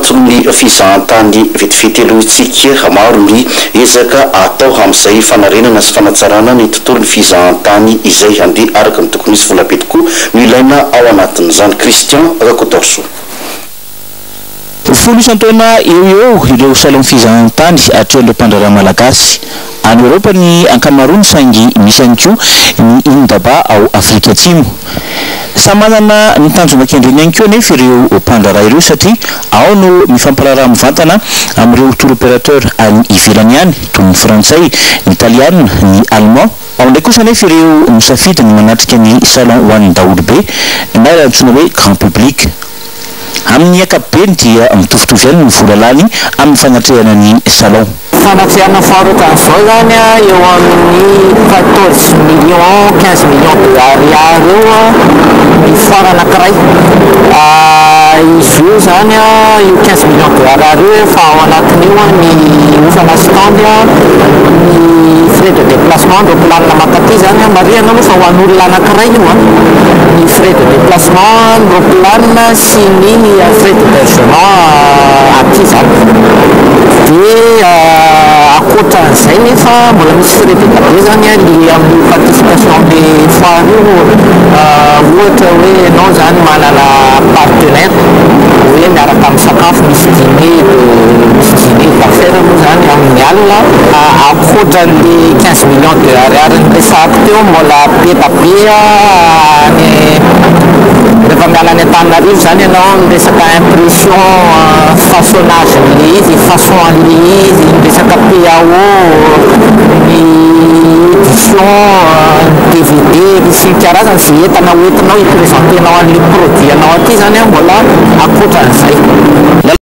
ny fizahantany vetivety alohantsika maro ny ezaka atao amin'izay fanarenana sy fanatsarana ny tontolo ny fizahantany izay andeha araka ny tokony isy volabe tokoa no ilaina ao anatin'izany. Christian Rakotorso. Folo isan-taona eo ireo salon fizahantany atrehan'ireo mpandraharaha malagasy any Europa ny ankamaroany saingy misy ihany koa ny Indaba ao Afrika Atsimo. Samy manana ny tanjona kendreny ihany koa nefa ireo mpandraharaha ireo satria ao no mifampiraharaha mivantana amin'ireo tour opérateur any ivelany any toy ny frantsay, ny italiana, ny allemand. Ao ndraiky kosa nefa ireo misafidy ny manatrika ny salon ho an'ny daholobe na antsoina hoe grand public. Amin'ny ankapobeny dia mitovitovy ihany ny vola lany amin'ny fanatrehana ny salon. Fanatrehana faharokan'izao zany eo amin'ny 14 millions 15 millions de ariary eo ny foire anankiray. Izy io zany io 15 millions de ariary io efa ao anatin'io ny ofana stand, ny frais de déplacement roplanina makaty zany mariana aloha fa ho an'olona anankiray io ny frais de déplacement roplanina sy ny frais d'hébergement aty zany. Dia akoatran'izay nefa mbola misy frais be be zany li amin'ny participation be foire io. Ohatra hoe ianao zany manana partenaire hoe miaraka amin'ny sakafo misy dîner d'affaires moa zany amin'ny alina. Akoatran'le 15 millions de ariary resahako teo mbola be rehefa miala any Antananarivo zany ianao miresaka impression façonnage le izy, façon an'le izy, miresaka PAO, ny édition, DVD, sy ny karazany izay entana hoentinao hipresentenao an'le produit anao aty zany mbola akoatran'izay.